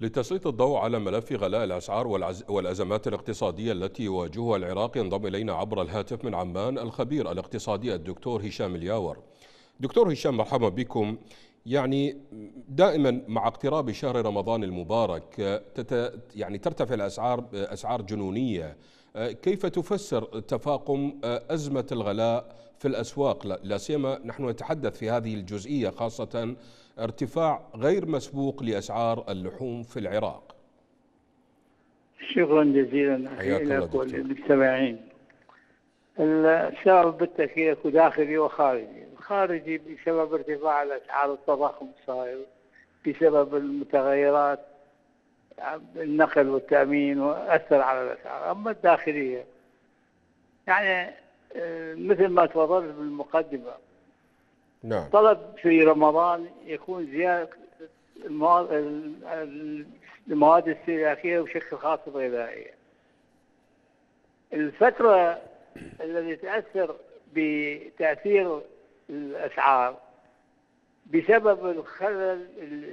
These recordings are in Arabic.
لتسليط الضوء على ملف غلاء الأسعار والأزمات الاقتصادية التي يواجهها العراق، ينضم إلينا عبر الهاتف من عمان الخبير الاقتصادي الدكتور هشام الياور. دكتور هشام، مرحبا بكم. يعني دائما مع اقتراب شهر رمضان المبارك ترتفع الأسعار أسعار جنونية. كيف تفسر تفاقم أزمة الغلاء في الأسواق، لا سيما نحن نتحدث في هذه الجزئية، خاصة ارتفاع غير مسبوق لأسعار اللحوم في العراق؟ شكرا جزيلا أخي لك وللمستمعين. السبب بالتأكيد اكو داخلي وخارجي. الخارجي بسبب ارتفاع الأسعار، التضخم الصاير بسبب المتغيرات النقل والتأمين وأثر على الأسعار. أما الداخلية يعني مثل ما تفضلت بالمقدمة، نعم. طلب في رمضان يكون زيادة المواد الاستهلاكية وبشكل خاص الغذائية. الفترة التي تأثر بتأثير الأسعار بسبب الخلل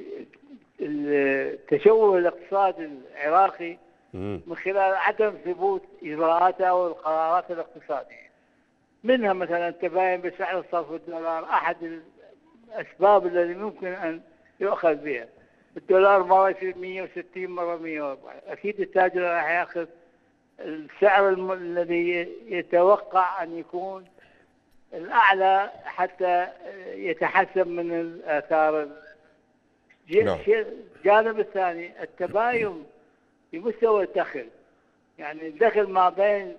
التشوه الاقتصادي العراقي من خلال عدم ثبوت إجراءاته والقرارات الاقتصادية، منها مثلا التباين بسعر الصرف الدولار. أحد الأسباب التي ممكن أن يؤخذ بها الدولار مرة يصير 160 مرة 140. أكيد التاجر راح ياخذ السعر الذي يتوقع أن يكون الأعلى حتى يتحسن من الآثار. الجانب الثاني التباين في مستوى الدخل، يعني الدخل ما بين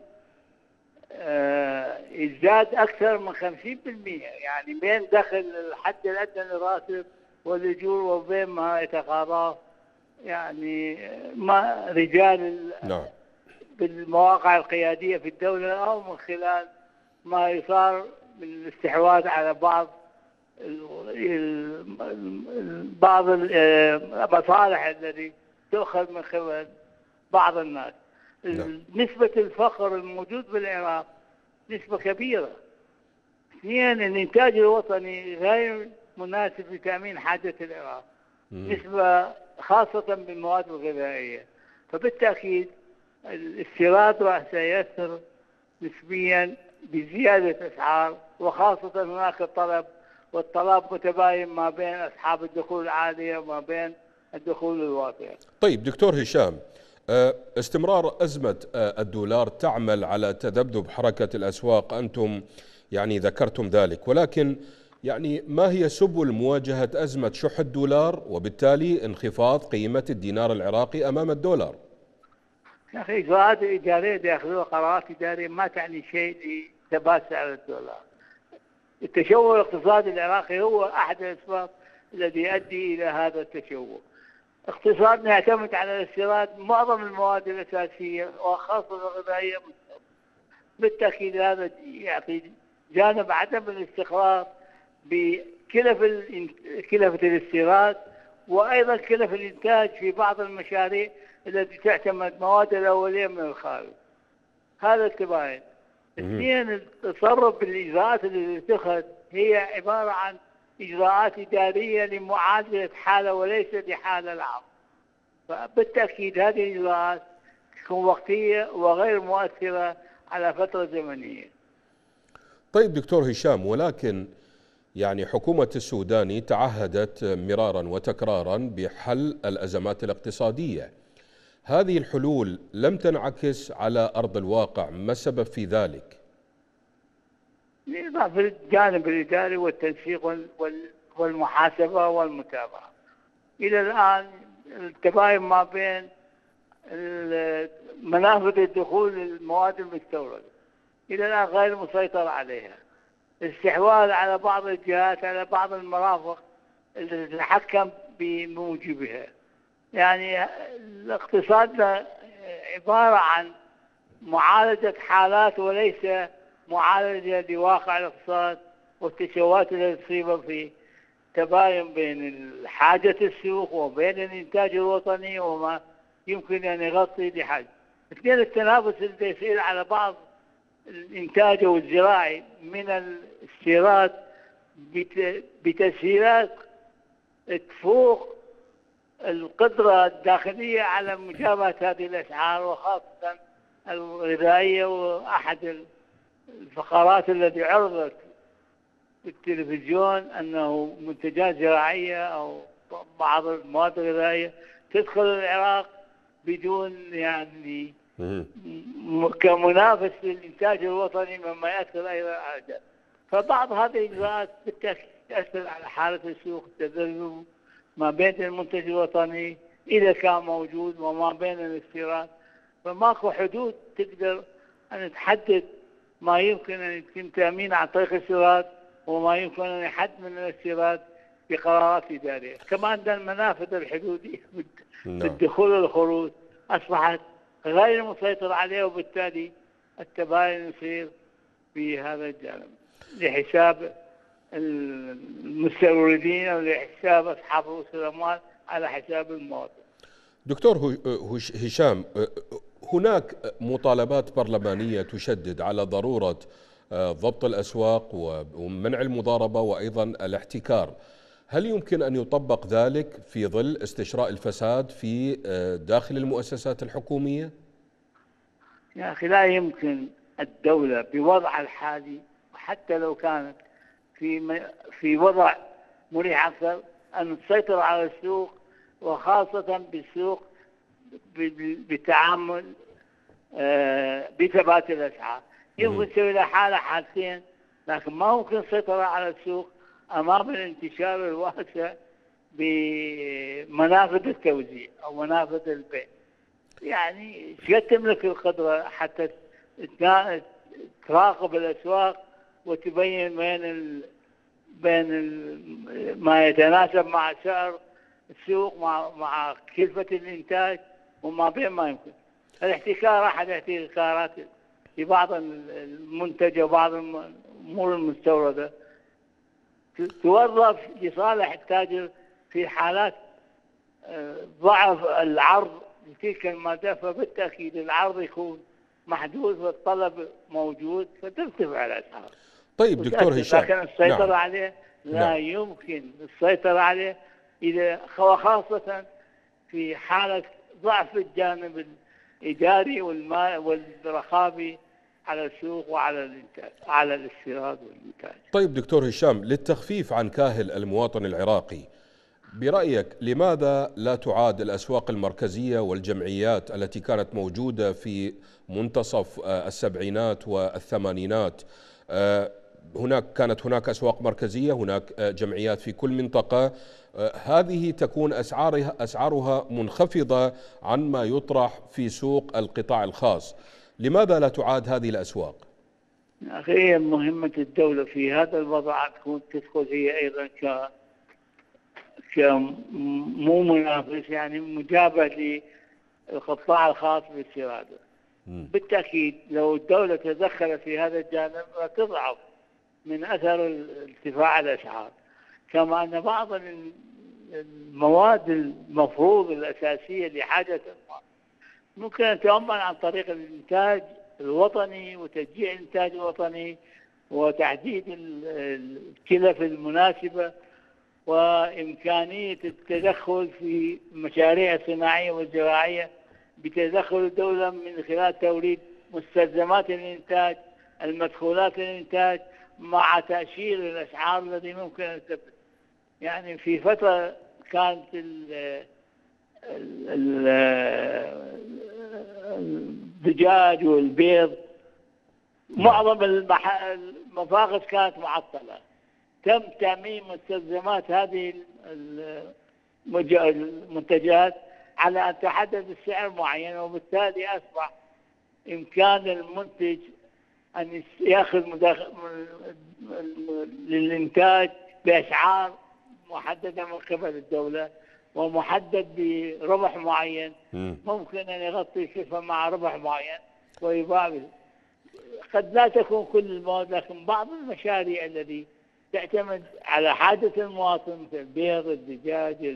يزداد أكثر من 50%، يعني بين دخل الحد الأدنى للراتب والأجور وبين ما يتقاضاه يعني ما رجال نعم بالمواقع القيادية في الدولة، أو من خلال ما يصار من الاستحواذ على بعض المصالح التي تؤخذ من قبل بعض الناس. نسبة الفقر الموجود بالعراق نسبة كبيرة. اثنين، الإنتاج الوطني غير مناسب لتأمين حاجة العراق، نسبة خاصة بالمواد الغذائية. فبالتأكيد الاستيراد راح سيأثر نسبيا بزيادة أسعار، وخاصة هناك الطلب، والطلب متباين ما بين أصحاب الدخول العالية وما بين الدخول الواطية. طيب دكتور هشام، استمرار أزمة الدولار تعمل على تذبذب حركة الأسواق، أنتم يعني ذكرتم ذلك، ولكن يعني ما هي سبل مواجهة أزمة شح الدولار وبالتالي انخفاض قيمة الدينار العراقي أمام الدولار؟ يا أخي إجراءات إدارية يأخذوها قرارات إدارية ما تعني شيء لثبات سعر الدولار. التشوه الاقتصادي العراقي هو أحد الأسباب الذي يؤدي إلى هذا التشوه. اقتصادنا يعتمد على الاستيراد معظم المواد الأساسية وخاصة الغذائية. بالتأكيد هذا يعطي جانب عدم الاستقرار بكلفة الاستيراد، وأيضا كلفة الإنتاج في بعض المشاريع التي تعتمد مواد الأولية من الخارج. هذا التباين. اثنين، التصرف بالإجراءات التي تتخذ هي عبارة عن إجراءات إدارية لمعالجة حالة وليس لحالة العام. فبالتأكيد هذه الإجراءات تكون وقتية وغير مؤثرة على فترة زمنية. طيب دكتور هشام، ولكن يعني حكومة السوداني تعهدت مرارا وتكرارا بحل الأزمات الاقتصادية. هذه الحلول لم تنعكس على أرض الواقع، ما السبب في ذلك؟ في الجانب الإداري والتنسيق والمحاسبة والمتابعة. إلى الآن التباين ما بين منافذ الدخول للمواد المستوردة إلى الآن غير مسيطر عليها. الاستحواذ على بعض الجهات على بعض المرافق التي تتحكم بموجبها. يعني اقتصادنا عبارة عن معالجة حالات وليس معالجة لواقع الاقتصاد والتشوهات التي تصيب في تباين بين حاجة السوق وبين الإنتاج الوطني وما يمكن أن يغطي لحاجة. اثنين، التنافس اللي يصير على بعض الإنتاج والزراعي من الاستيراد بتسهيلات تفوق القدرة الداخلية على مجابهة هذه الأسعار، وخاصة الغذائية. وأحد الفقرات التي عرضت في التلفزيون أنه منتجات زراعية أو بعض المواد الغذائية تدخل العراق بدون يعني كمنافس للإنتاج الوطني، مما يأثر أيضا على الأداء. فبعض هذه الإجراءات بالتأكيد تأثر على حالة السوق، التذبذب ما بين المنتج الوطني إذا كان موجود وما بين الاستيراد. فماكو حدود تقدر أن تحدد ما يمكن أن يتم تأمينه عن طريق الاستيراد وما يمكن أن يحد من الاستيراد بقرارات إدارية. كما أن المنافذ الحدودية بالدخول والخروج أصبحت غير مسيطر عليه، وبالتالي التباين يصير في هذا الجانب لحساب المستوردين أو لحساب أصحاب رؤوس الأموال على حساب المواطن. دكتور هشام، هناك مطالبات برلمانية تشدد على ضرورة ضبط الأسواق ومنع المضاربة وأيضا الاحتكار. هل يمكن أن يطبق ذلك في ظل استشراء الفساد في داخل المؤسسات الحكومية؟ يا أخي لا يمكن الدولة بوضعها الحالي، وحتى لو كانت في وضع مريح أكثر، أن تسيطر على السوق، وخاصة بالسوق بالتعامل بثبات الأسعار. يمكن تسوي لها حالة حالتين، لكن ما ممكن السيطرة على السوق أمام الانتشار الواسع بمنافذ التوزيع أو منافذ البيع. يعني قد تملك القدرة حتى تراقب الأسواق وتبين بين ما يتناسب مع سعر السوق مع كلفة الإنتاج، وما بين ما يمكن. الاحتكار أحد الاحتكارات في بعض المنتج وبعض الأمور المستوردة توظف لصالح التاجر في حالات ضعف العرض لتلك المادة، فبالتأكيد العرض يكون محدود والطلب موجود فترتفع الأسعار. طيب دكتور هشام، لكن السيطرة عليه لا يمكن السيطرة عليه إذا وخاصة في حالة ضعف الجانب الإداري والرقابي على السوق وعلى الإنتاج، على الاستيراد والإنتاج. طيب دكتور هشام، للتخفيف عن كاهل المواطن العراقي، برأيك لماذا لا تعاد الأسواق المركزية والجمعيات التي كانت موجودة في منتصف السبعينات والثمانينات؟ كانت هناك أسواق مركزية، هناك جمعيات في كل منطقة، هذه تكون أسعارها منخفضة عن ما يطرح في سوق القطاع الخاص. لماذا لا تعاد هذه الأسواق؟ أخي مهمة الدولة في هذا الوضع تكون تدخل هي أيضا مو منافس، يعني مجابه للقطاع الخاص باستيراده. بالتأكيد لو الدولة تدخلت في هذا الجانب تضعف من أثر ارتفاع الأسعار. كما أن بعض المواد المفروض الأساسية لحاجة المواطن ممكن أن تؤمن عن طريق الإنتاج الوطني وتشجيع الإنتاج الوطني وتحديد الكلف المناسبة وإمكانية التدخل في المشاريع الصناعية والزراعية بتدخل الدولة من خلال توريد مستلزمات الإنتاج، المدخولات الإنتاج، مع تأشير الأسعار الذي ممكن أن تثبت. يعني في فترة كانت الدجاج والبيض معظم المفاقس كانت معطلة. تم تأمين مستلزمات هذه المنتجات على أن تحدد السعر معين، وبالتالي أصبح إمكان المنتج أن يأخذ للإنتاج بأسعار محددة من قبل الدولة ومحدد بربح معين، ممكن أن يغطي كلفة مع ربح معين ويباع. قد لا تكون كل المواد، لكن بعض المشاريع التي تعتمد على حاجة المواطن مثل البيض، الدجاج،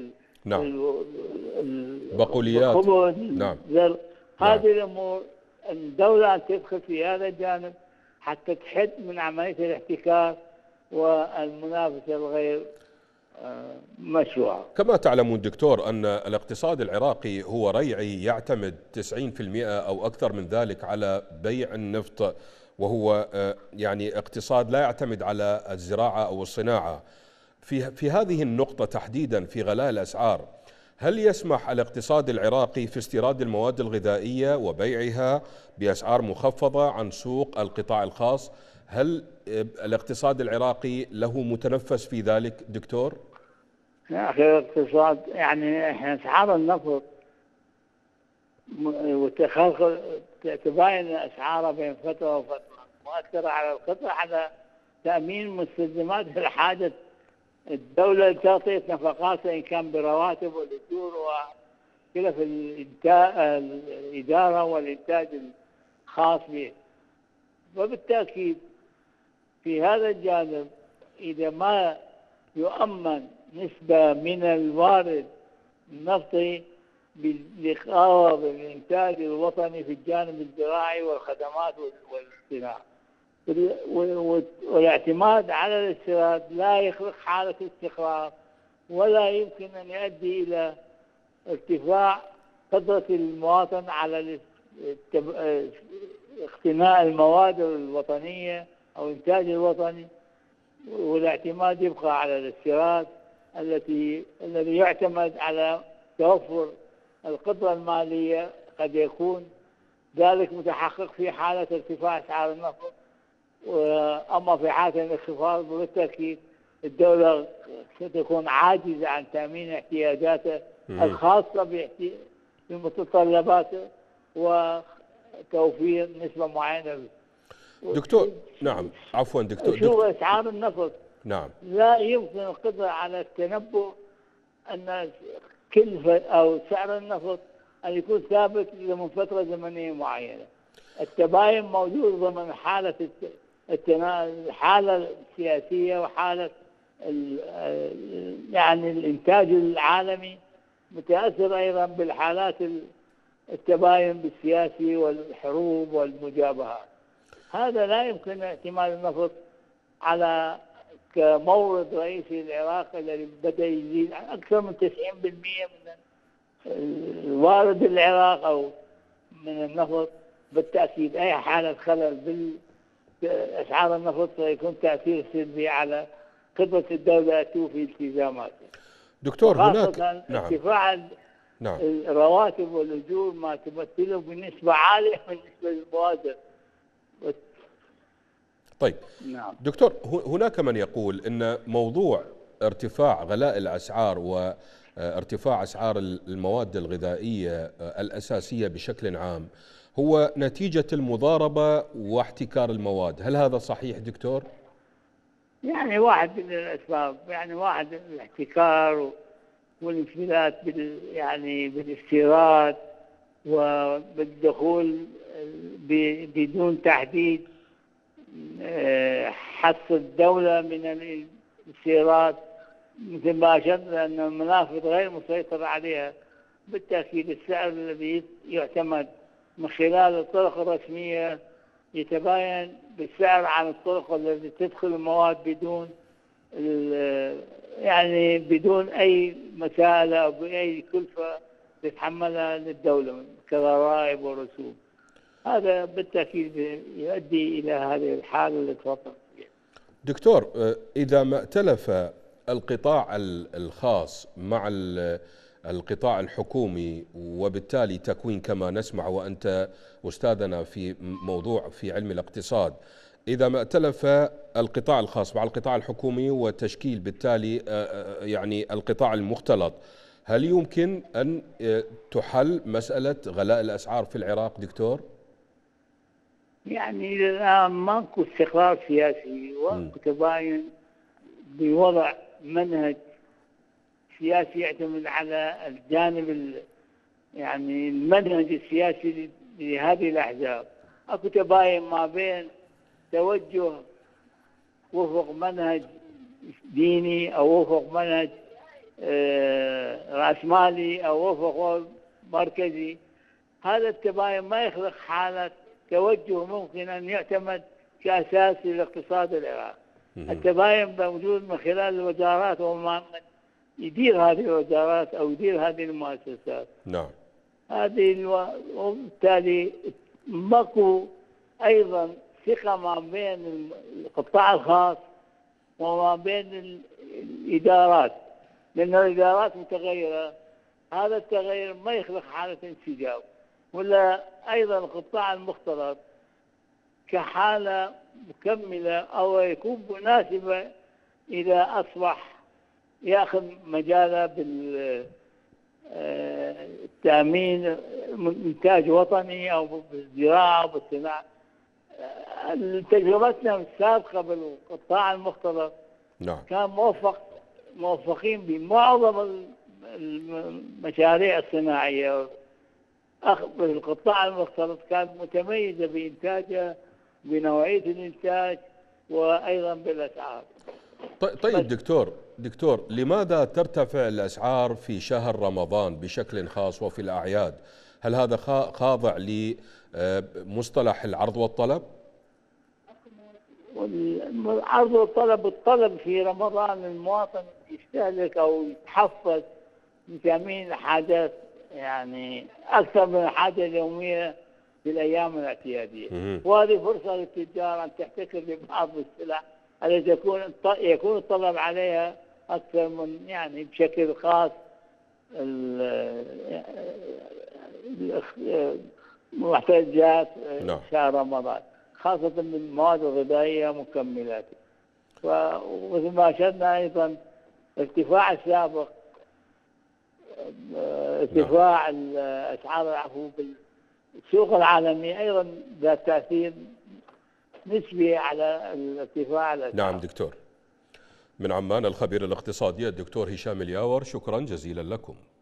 بقوليات، الخبز، هذه الأمور الدولة أن تدخل في هذا الجانب حتى تحد من عملية الاحتكار والمنافسة الغير مشروع. كما تعلمون دكتور أن الاقتصاد العراقي هو ريعي يعتمد 90% أو أكثر من ذلك على بيع النفط، وهو يعني اقتصاد لا يعتمد على الزراعة أو الصناعة. في هذه النقطة تحديدا في غلاء الأسعار، هل يسمح الاقتصاد العراقي في استيراد المواد الغذائية وبيعها بأسعار مخفضة عن سوق القطاع الخاص؟ هل الاقتصاد العراقي له متنفس في ذلك دكتور؟ يا أخي الاقتصاد يعني إحنا أسعار النفط تباين أسعارها بين فترة وفترة، مؤثرة على القطاع، على تأمين مستلزمات الحاجة. الدولة تعطي نفقات إن كان برواتب والأجور وكذا في الإدارة والإنتاج الخاص به. وبالتأكيد في هذا الجانب إذا ما يؤمن نسبة من الوارد النفطي لقرض الإنتاج الوطني في الجانب الزراعي والخدمات والصناعة، والاعتماد على الاستيراد لا يخلق حالة استقرار، ولا يمكن أن يؤدي إلى ارتفاع قدرة المواطن على اقتناء المواد الوطنية أو إنتاج الوطني. والاعتماد يبقى على الاستيراد الذي يعتمد على توفر القدرة المالية، قد يكون ذلك متحقق في حالة ارتفاع أسعار النفط. أما في حالة الانخفاض بالتأكيد الدولة ستكون عاجزة عن تأمين احتياجاتها الخاصة بمتطلباتها وتوفير نسبة معينة. دكتور نعم عفوا دكتور شوف أسعار النفط نعم لا يمكن القدرة على التنبؤ أن كلفة أو سعر النفط أن يكون ثابت من فترة زمنية معينة. التباين موجود ضمن حالة الحالة السياسية وحالة يعني الإنتاج العالمي، متأثر أيضا بالحالات التباين بالسياسي والحروب والمجابهات. هذا لا يمكن اعتماد النفط على كمورد رئيسي للعراق الذي بدأ يزيد عن أكثر من 90% من وارد العراق أو من النفط. بالتأكيد أي حالة خلل بأسعار النفط سيكون تأثير سلبي على قدرة الدولة توفي التزاماتها. دكتور هناك ارتفاع الرواتب والأجور ما تمثله بنسبة عالية من نسبة المواد. طيب دكتور، هناك من يقول أن موضوع ارتفاع غلاء الأسعار وارتفاع أسعار المواد الغذائية الأساسية بشكل عام هو نتيجة المضاربة واحتكار المواد، هل هذا صحيح دكتور؟ يعني واحد من الأسباب، يعني واحد الاحتكار والانفلات يعني بالاستيراد وبالدخول بدون تحديد حث الدولة من الاستيراد، مثل ما أشرنا أن المنافذ غير مسيطر عليها. بالتأكيد السعر الذي يعتمد من خلال الطرق الرسمية يتباين بالسعر عن الطرق التي تدخل المواد يعني بدون أي مساءلة أو بأي كلفة تتحملها للدولة كضرائب ورسوم. هذا بالتأكيد يؤدي إلى هذه الحالة اللي تفضل فيها. دكتور، إذا ما ائتلف القطاع الخاص مع القطاع الحكومي وبالتالي تكوين كما نسمع، وأنت أستاذنا في موضوع في علم الاقتصاد، إذا ما ائتلف القطاع الخاص مع القطاع الحكومي وتشكيل بالتالي يعني القطاع المختلط، هل يمكن أن تحل مسألة غلاء الأسعار في العراق دكتور؟ يعني الآن ماكو استقرار سياسي وتباين بوضع منهج سياسي يعتمد على الجانب يعني المنهج السياسي لهذه الأحزاب. اكو تباين ما بين توجه وفق منهج ديني أو وفق منهج رأسمالي أو وفق مركزي. هذا التباين ما يخلق حالة توجه ممكن أن يعتمد كأساس للاقتصاد العراقي. التباين موجود من خلال الوزارات ومن يدير هذه الوزارات أو يدير هذه المؤسسات. نعم. وبالتالي ماكو أيضا ثقة ما بين القطاع الخاص وما بين الإدارات، لأن الإدارات متغيرة. هذا التغير ما يخلق حالة انسجام، ولا أيضا القطاع المختلط كحالة مكملة أو يكون مناسبة إذا أصبح يأخذ مجاله بالتأمين إنتاج وطني أو بالزراعة أو بالصناعة. تجربتنا السابقة بالقطاع المختلط نعم. كان موفقين بمعظم المشاريع الصناعية. القطاع المختلط كانت متميزة بإنتاجها، بنوعية الإنتاج، وأيضا بالأسعار. طيب دكتور لماذا ترتفع الأسعار في شهر رمضان بشكل خاص وفي الأعياد؟ هل هذا خاضع لمصطلح العرض والطلب؟ العرض والطلب. الطلب في رمضان المواطن يستهلك أو يتحفز لتأمين الحاجات، يعني أكثر من الحاجة اليومية في الأيام الاعتيادية. وهذه فرصة للتجار أن تحتكر ببعض السلع التي يكون الطلب عليها أكثر من، يعني بشكل خاص محتاجات شهر رمضان، خاصة بالمواد الغذائية ومكملاتها. ومثل ما أشرنا أيضا ارتفاع السابق، ارتفاع الأسعار العفو بالسوق العالمية أيضا ذات تأثير نسبي على ارتفاع الأسعار. نعم دكتور. من عمان الخبير الاقتصادي الدكتور هشام الياور، شكرا جزيلا لكم.